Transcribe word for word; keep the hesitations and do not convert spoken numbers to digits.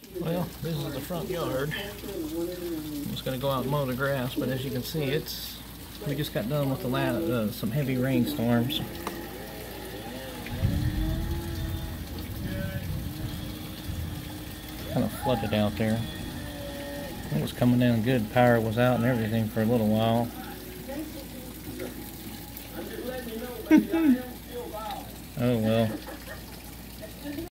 Well, this is the front yard. I'm just gonna go out and mow the grass, but as you can see, it's we just got done with the last, uh, some heavy rainstorms. Kind of flooded out there. It was coming down good. Power was out and everything for a little while. Oh well.